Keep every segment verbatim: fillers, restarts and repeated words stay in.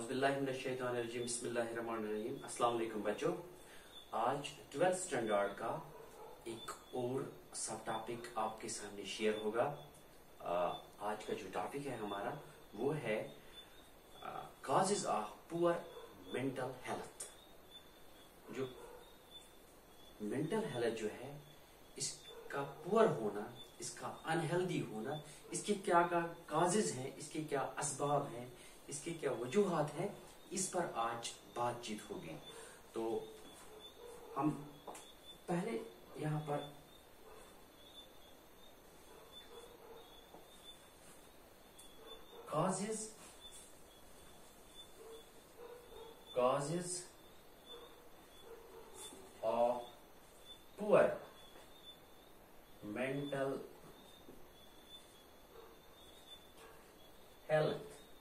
औज़ुबिल्लाहिमिनश्शैतानिर्रजीम बिस्मिल्लाहिर्रहमानिर्रहीम। अस्सलाम वालेकुम बच्चों, आज ट्वेल्थ स्टैंडर्ड का एक और सब टॉपिक आपके सामने शेयर होगा। आज का जो टॉपिक है हमारा वो है causes of poor mental health. जो मेंटल हेल्थ जो है इसका पुअर होना, इसका अनहेल्दी होना, इसके क्या क्या काजेज हैं, इसके क्या असबाब हैं, इसके क्या वजूहात हैं, इस पर आज बातचीत होगी। तो हम पहले यहाँ पर causes causes of poor mental health.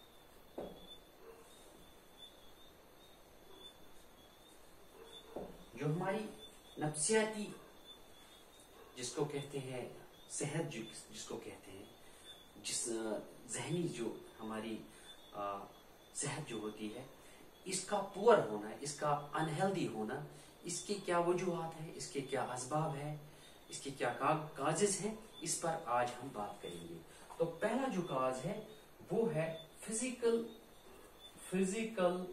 जो हमारी नफ्सियाती जिसको कहते हैं सेहत, जो जिसको कहते हैं, जिस जहनी जो हमारी आ, सेहत जो होती है, इसका पुअर होना, इसका अनहेल्दी होना, इसके क्या वजूहात हैं, इसके क्या असबाब हैं, इसके क्या का, काजेज हैं, इस पर आज हम बात करेंगे। तो पहला जो काज है वो है फिजिकल फिजिकल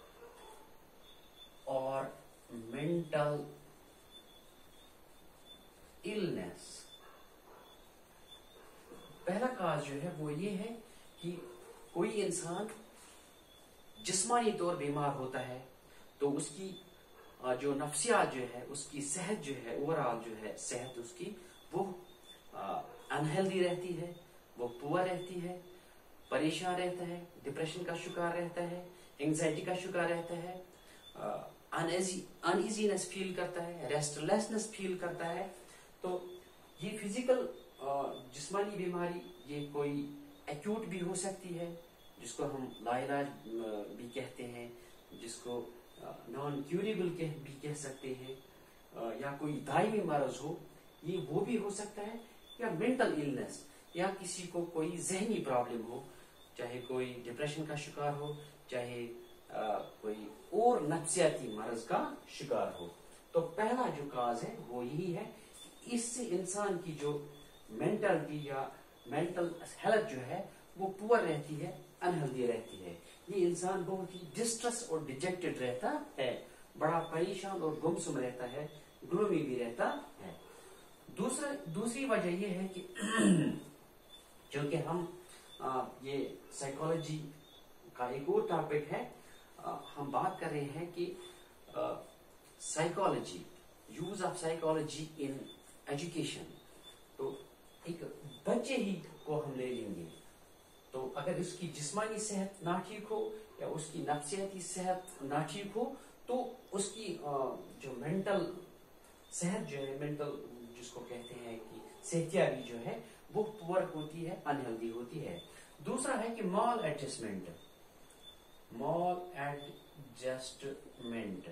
और मेंटल इलनेस। पहला काज जो है वो ये है कि कोई इंसान जिस्मानी तौर बीमार होता है तो उसकी जो नफ्सियात जो है, उसकी सेहत जो है, ओवरऑल जो है सेहत उसकी वो अनहेल्दी रहती है, वो पुअर रहती है, परेशान रहता है, डिप्रेशन का शिकार रहता है, एंजाइटी का शिकार रहता है, अनइजीनेस फील करता है, रेस्टलेसनेस फील करता है। तो ये फिजिकल जिस्मानी बीमारी ये कोई एक्यूट भी हो सकती है, जिसको हम लाइलाज भी कहते हैं, जिसको नॉन क्यूरेबल कह भी कह सकते हैं, या कोई दायमी मर्ज हो, ये वो भी हो सकता है, या मेंटल इलनेस, या किसी को कोई जहनी प्रॉब्लम हो, चाहे कोई डिप्रेशन का शिकार हो, चाहे आ, कोई और नफ्सियाती मर्ज का शिकार हो। तो पहला जो काज है वो यही है, इससे इंसान की जो मेंटलिटी या मेंटल हेल्थ जो है वो पुअर रहती है, अनहेल्दी रहती है। ये इंसान बहुत ही डिस्ट्रेस और डिजेक्टेड रहता है, बड़ा परेशान और गुमसुम रहता है, ग्लोमी भी रहता है। दूसरा दूसरी वजह ये है कि जो कि हम आ, ये साइकोलॉजी का एक और टॉपिक है, आ, हम बात कर रहे हैं कि psychology, use of psychology in education. तो एक बच्चे ही को हम ले लेंगे, तो अगर उसकी जिस्मानी सेहत ना ठीक हो या उसकी नफ्सियाती सेहत ना ठीक हो, तो उसकी जो मेंटल सेहत जो है, मेंटल जिसको कहते हैं कि सेहतियाबी जो है वो पुअर होती है, अनहेल्दी होती है। दूसरा है कि मॉल एडजस्टमेंट मॉल एडजस्टमेंट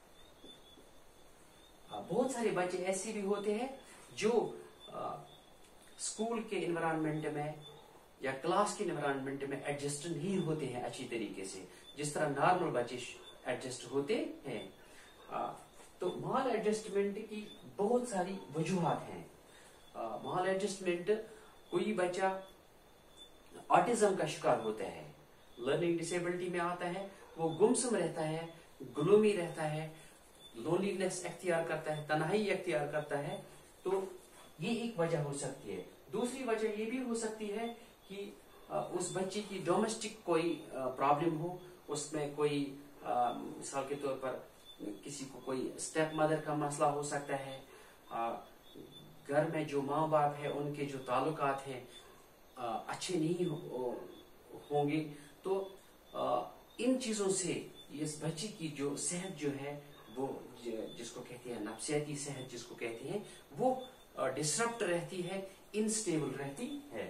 बहुत सारे बच्चे ऐसे भी होते हैं जो आ, स्कूल के एनवायरनमेंट में या क्लास के एनवायरनमेंट में एडजस्ट नहीं होते हैं अच्छी तरीके से, जिस तरह नॉर्मल बच्चे एडजस्ट होते हैं। आ, तो मॉल एडजस्टमेंट की बहुत सारी वजूहात हैं। मॉल एडजस्टमेंट, कोई बच्चा ऑटिज्म का शिकार होता है, लर्निंग डिसेबिलिटी में आता है, वो गुमसुम रहता है, ग्लोमी रहता है, लोनलीनेस अख्तियार करता है, तन्हाई अख्तियार करता है, तो ये एक वजह हो सकती है। दूसरी वजह ये भी हो सकती है कि उस बच्चे की डोमेस्टिक कोई प्रॉब्लम हो, उसमें कोई मिसाल के तौर पर किसी को कोई स्टेप मदर का मसला हो सकता है, घर में जो माँ बाप है उनके जो ताल्लुकात हैं अच्छे नहीं हो, होंगे। तो इन चीजों से इस बच्चे की जो सेहत जो है वो जिसको कहते हैं नफ्सियाती सेहत जिसको कहते हैं, वो डिसरप्ट रहती है, इनस्टेबल रहती है।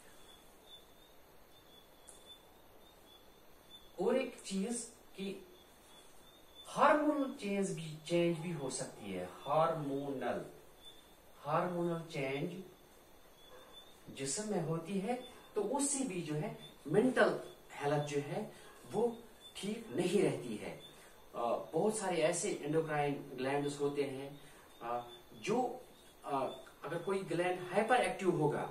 और एक चीज कि हार्मोनल चेंज भी चेंज भी हो सकती है। हार्मोनल हार्मोनल चेंज जिस्म में होती है, तो उससे भी जो है मेंटल हेल्थ जो है वो ठीक नहीं रहती है। बहुत सारे ऐसे एंडोक्राइन ग्लैंड्स होते हैं जो अगर कोई ग्लैंड हाइपर एक्टिव होगा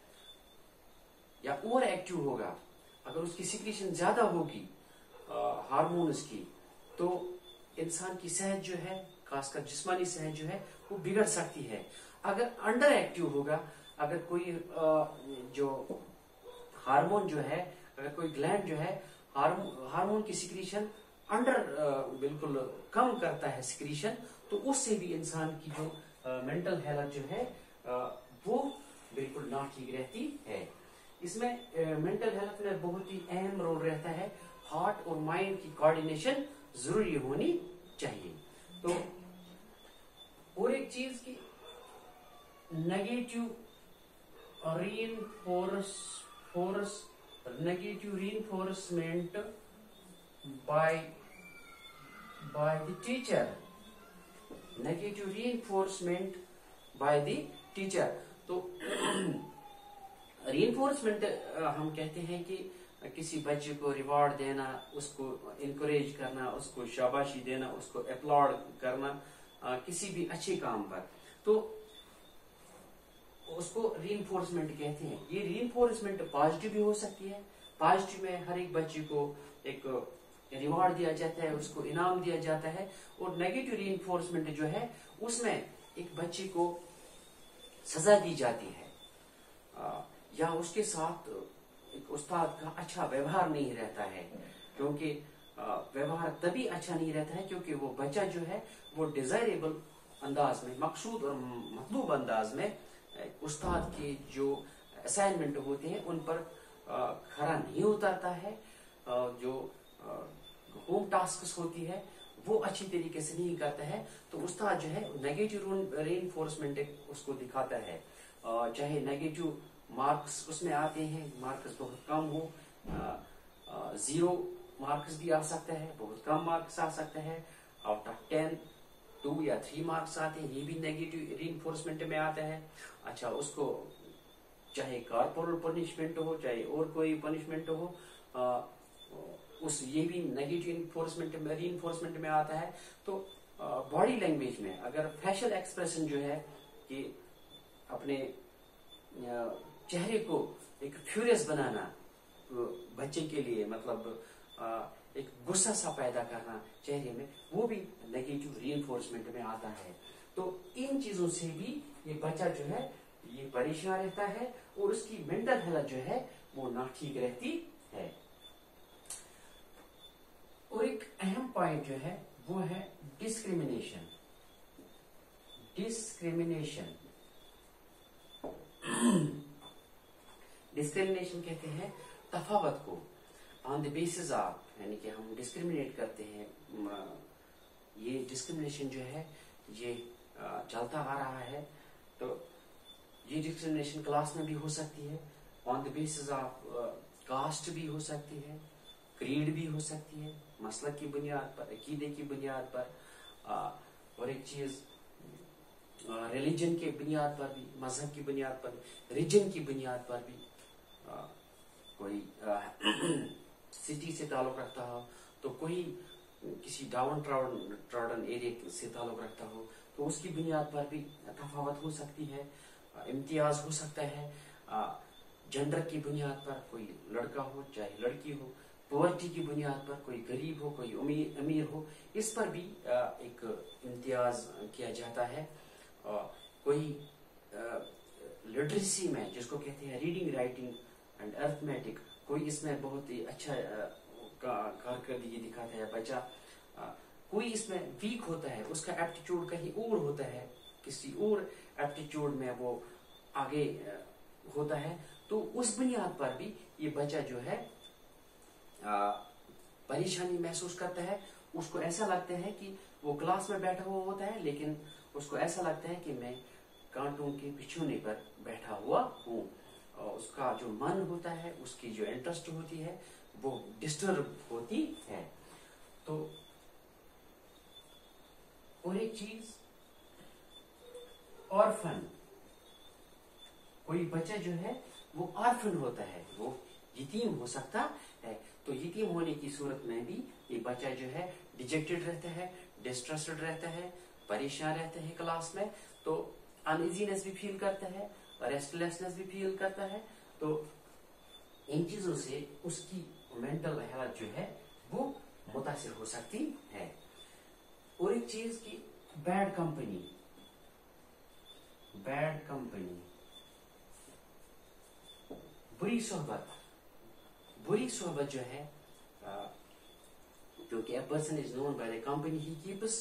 या ओवर एक्टिव होगा, अगर उसकी सिक्रीशन ज्यादा होगी हार्मोन्स की, तो इंसान की सेहत जो है, खासकर जिस्मानी सेहत जो है, वो बिगड़ सकती है। अगर अंडर एक्टिव होगा, अगर कोई जो हार्मोन जो है, अगर कोई ग्लैंड जो है हार्मोन की सिक्रीशन अंडर बिल्कुल कम करता है सिक्रीशन, तो उससे भी इंसान की जो मेंटल हेल्थ जो है वो बिल्कुल ना ठीक रहती है। इसमें मेंटल हेल्थ में बहुत ही अहम रोल रहता है, हार्ट और माइंड की कोऑर्डिनेशन जरूरी होनी चाहिए। तो और एक चीज की negative reinforce force negative reinforcement by by the teacher, negative reinforcement by the teacher. तो रीइंफोर्समेंट हम कहते हैं कि किसी बच्चे को रिवॉर्ड देना, उसको इनकरेज करना, उसको शाबाशी देना, उसको अपलॉड करना किसी भी अच्छे काम पर, तो उसको रीइंफोर्समेंट कहते हैं। ये रीइंफोर्समेंट पॉजिटिव भी हो सकती है। पॉजिटिव में हर एक बच्चे को एक रिवॉर्ड दिया जाता है, उसको इनाम दिया जाता है। और नेगेटिव रीइंफोर्समेंट जो है उसमें एक बच्चे को सजा दी जाती है आ, या उसके साथ एक उस्ताद का अच्छा व्यवहार नहीं रहता है, क्योंकि व्यवहार तभी अच्छा नहीं रहता है क्योंकि वो बच्चा जो है वो डिजायरेबल अंदाज में, मकसूद और मतलूब अंदाज में उस्ताद के जो असाइनमेंट होते हैं उन पर खरा नहीं उतरता है। जो होम टास्क होती है वो अच्छी तरीके से नहीं करता है, तो उस्ताद जो है नेगेटिव रीइंफोर्समेंट उसको दिखाता है। चाहे नेगेटिव मार्क्स उसमें आते हैं, मार्क्स बहुत कम हो, जीरो मार्क्स भी आ सकता है, बहुत कम मार्क्स आ सकता है, आउट ऑफ टेन टू या थ्री मार्क्स आते हैं, ये भी नेगेटिव रीइंफोर्समेंट में आता है। अच्छा, उसको चाहे कॉर्पोरल पनिशमेंट हो चाहे और कोई पनिशमेंट हो, आ, उस ये भी नेगेटिव इन्फोर्समेंट में रीइंफोर्समेंट में आता है। तो बॉडी लैंग्वेज में अगर फेशियल एक्सप्रेशन जो है कि अपने चेहरे को एक फ्यूरियस बनाना, तो बच्चे के लिए मतलब आ, एक गुस्सा सा पैदा करना चेहरे में, वो भी नेगेटिव रीइंफोर्समेंट में आता है। तो इन चीजों से भी ये बच्चा जो है ये परेशान रहता है और उसकी मेंटल हेल्थ जो है वो ना ठीक रहती है। और एक अहम पॉइंट जो है वो है डिस्क्रिमिनेशन। डिस्क्रिमिनेशन डिस्क्रिमिनेशन कहते हैं तफावत को, ऑन द बेसिस ऑफ, यानी कि हम डिस्क्रिमिनेट करते हैं। ये डिस्क्रिमिनेशन जो है ये चलता आ रहा है। तो ये डिस्क्रिमिनेशन क्लास में भी हो सकती है, on the basis of caste भी हो सकती है, क्रीड भी हो सकती है, मसलक की बुनियाद पर, अकीदे की बुनियाद पर, आ, और एक चीज रिलीजन के बुनियाद पर भी, मजहब की बुनियाद पर, रीजन की बुनियाद पर भी। आ, कोई सिटी से ताल्लुक रखता हो, तो कोई किसी डाउन ट्रॉडन एरिया से ताल्लुक रखता हो, तो उसकी बुनियाद पर भी तफावत हो सकती है, इम्तियाज हो सकता है। जेंडर की बुनियाद पर कोई लड़का हो चाहे लड़की हो, पॉवर्टी की बुनियाद पर कोई गरीब हो कोई अमीर अमीर हो, इस पर भी एक इम्तियाज किया जाता है। कोई लिटरेसी में, जिसको कहते हैं रीडिंग राइटिंग एंड अर्थमेटिक, कोई इसमें बहुत ही अच्छा कारकर्दगी दिखाता है बच्चा, कोई इसमें वीक होता है, उसका एप्टीट्यूड कहीं और होता है, किसी और एप्टीट्यूड में वो आगे होता है, तो उस बुनियाद पर भी ये बच्चा जो है परेशानी महसूस करता है। उसको ऐसा लगता है कि वो क्लास में बैठा हुआ होता है, लेकिन उसको ऐसा लगता है कि मैं कांटों के बिछोने पर बैठा हुआ हूँ। उसका जो मन होता है, उसकी जो इंटरेस्ट होती है, वो डिस्टर्ब होती है। तो और एक चीज, ऑर्फन, कोई बच्चा जो है वो ऑर्फन होता है, वो यतीम हो सकता है। तो यतीम होने की सूरत में भी ये बच्चा जो है डिजेक्टेड रहता है, डिस्ट्रेस्टेड रहता है, परेशान रहता है क्लास में, तो अनइजीनेस भी फील करता है, रेस्टलेसनेस भी फील करता है। तो इन चीजों से उसकी मेंटल हेल्थ जो है वो मुतासिर हो सकती है। और एक चीज की बैड कंपनी, बैड कंपनी, बुरी सोहबत, बुरी सोहबत जो है, क्योंकि a person is known by the company he keeps,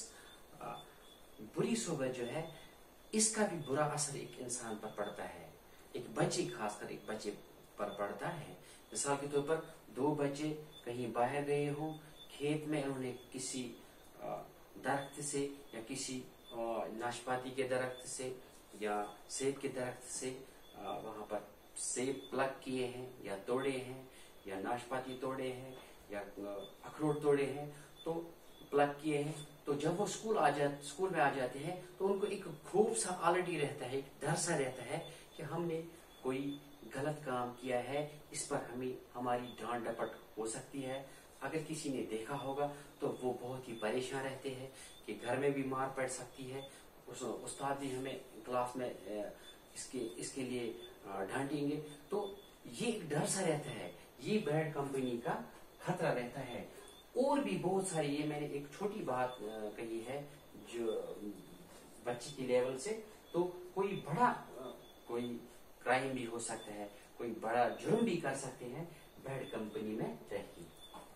बुरी सोहबत जो है इसका भी बुरा असर एक इंसान पर पड़ता है, एक बच्चे, खासकर एक बच्चे पर पड़ता है। मिसाल के तौर पर दो बच्चे कहीं बाहर गए हों, खेत में उन्होंने किसी दरख्त से या किसी नाशपाती के दरख्त से या सेब के दरख्त से वहां पर सेब प्लग किए हैं या तोड़े हैं, या नाशपाती तोड़े हैं या अखरोट तोड़े हैं, तो प्लग किए हैं। तो जब वो स्कूल आ जा स्कूल में आ जाते हैं तो उनको एक खूब सा ऑलरेडी रहता है, एक डर सा रहता है कि हमने कोई गलत काम किया है, इस पर हमें हमारी डांट डपट हो सकती है। अगर किसी ने देखा होगा तो वो बहुत ही परेशान रहते हैं कि घर में भी मार पड़ सकती है, उस उस्ताद भी हमें क्लास में इसके इसके लिए डांटेंगे। तो ये एक डर सा रहता है, ये बैड कंपनी का खतरा रहता है। और भी बहुत सारी, ये मैंने एक छोटी बात कही है जो बच्चे की लेवल से, तो कोई बड़ा कोई क्राइम भी हो सकता है, कोई बड़ा जुर्म भी कर सकते हैं बैड कंपनी में रहकर।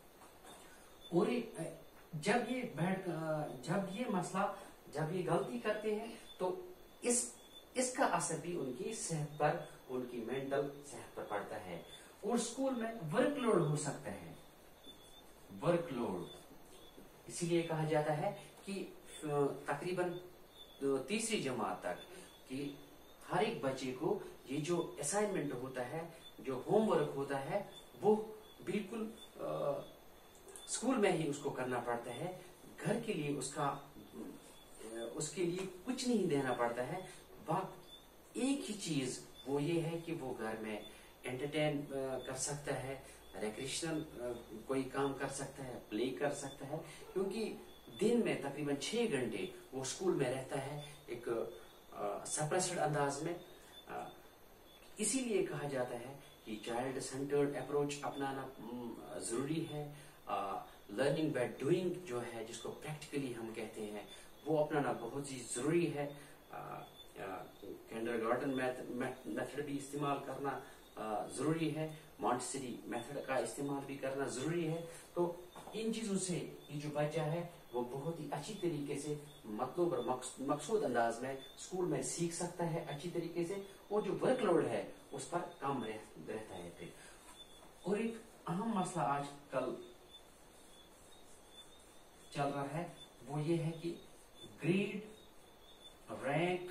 और जब ये बैड जब ये मसला जब ये गलती करते हैं तो इस इसका असर भी उनकी सेहत पर, उनकी मेंटल सेहत पर पड़ता है। और स्कूल में वर्कलोड हो सकता है, वर्कलोड, इसीलिए कहा जाता है कि तकरीबन तीसरी जमात तक कि हर एक बच्चे को ये जो असाइनमेंट होता है, जो होमवर्क होता है, वो बिल्कुल स्कूल में ही उसको करना पड़ता है। घर के लिए उसका उसके लिए कुछ नहीं देना पड़ता है। बात एक ही चीज वो ये है कि वो घर में एंटरटेन कर सकता है, रिक्रिएशनल कोई काम कर सकता है, प्ले कर सकता है, क्योंकि दिन में तकरीबन छह घंटे वो स्कूल में रहता है एक सप्रेस्ड अंदाज में। इसीलिए कहा जाता है कि चाइल्ड सेंटर्ड अप्रोच अपनाना जरूरी है। लर्निंग बाय डूइंग जो है, जिसको प्रैक्टिकली हम कहते हैं, वो अपनाना बहुत ही जरूरी है। किंडरगार्टन मेथड भी इस्तेमाल करना जरूरी है, मॉन्टेसरी मेथड का इस्तेमाल भी करना जरूरी है। तो इन चीजों से ये जो बच्चा है वो बहुत ही अच्छी तरीके से मतलब और मकसूद अंदाज में स्कूल में सीख सकता है अच्छी तरीके से, और जो वर्कलोड है उस पर कम रह, रहता है फिर। और एक अहम मसला आजकल चल रहा है वो ये है कि ग्रेड, रैंक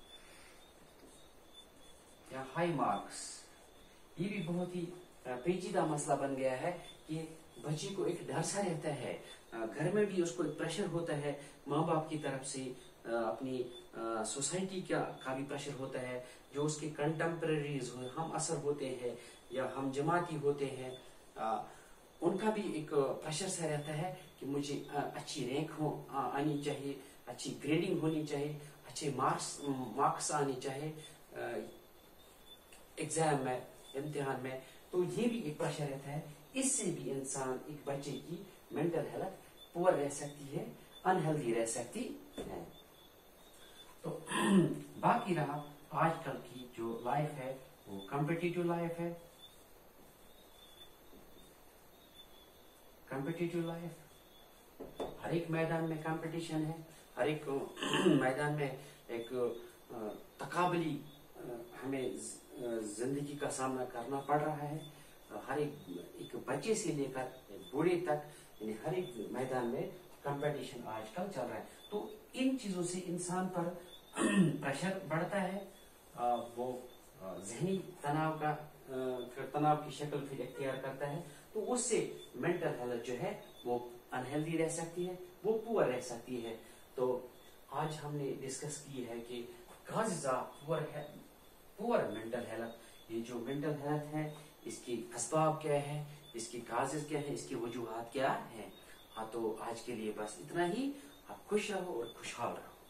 या हाई मार्क्स, ये भी बहुत ही पेचीदा मसला बन गया है कि बच्चे को एक डर सा रहता है। घर में भी उसको एक प्रेशर होता है माँ बाप की तरफ से, अपनी सोसाइटी का का भी प्रेशर होता है, जो उसके कंटेम्परेरीज हम असर होते हैं या हम जमाती होते हैं, आ, उनका भी एक प्रेशर सा रहता है कि मुझे अच्छी रैंक हो आनी चाहिए, अच्छी ग्रेडिंग होनी चाहिए, अच्छे मार्क्स मार्क्स आने चाहिए एग्जाम में, इम्तिहान में। तो ये भी एक प्रेशर रहता है। इससे भी इंसान, एक बच्चे की मेंटल हेल्थ पुअर रह सकती है, अनहेल्दी रह सकती है। तो बाकी रहा आजकल की जो लाइफ है वो कॉम्पिटिटिव लाइफ है। कॉम्पिटिटिव लाइफ, हर एक मैदान में कंपटीशन है, हर एक मैदान में एक तकाबली हमें जिंदगी का सामना करना पड़ रहा है। हर एक एक बच्चे से लेकर बूढ़े तक, यानी हर एक मैदान में कंपटीशन आजकल चल रहा है। तो इन चीजों से इंसान पर प्रेशर बढ़ता है, वो जहनी तनाव का फिर तनाव की शक्ल फिर इख्तियार करता है। तो उससे मेंटल हेल्थ जो है वो अनहेल्दी रह सकती है, वो पुअर रह सकती है। तो आज हमने डिस्कस की है कि पुअर पुअर मेंटल हेल्थ, ये जो मेंटल हेल्थ है اس کی اسباب کیا ہے، اس کی کازز کیا ہے، اس کی وجوہات کیا ہیں. ہاں تو آج کے لیے بس اتنا ہی. آپ خوش رہو اور خوشحال رہو.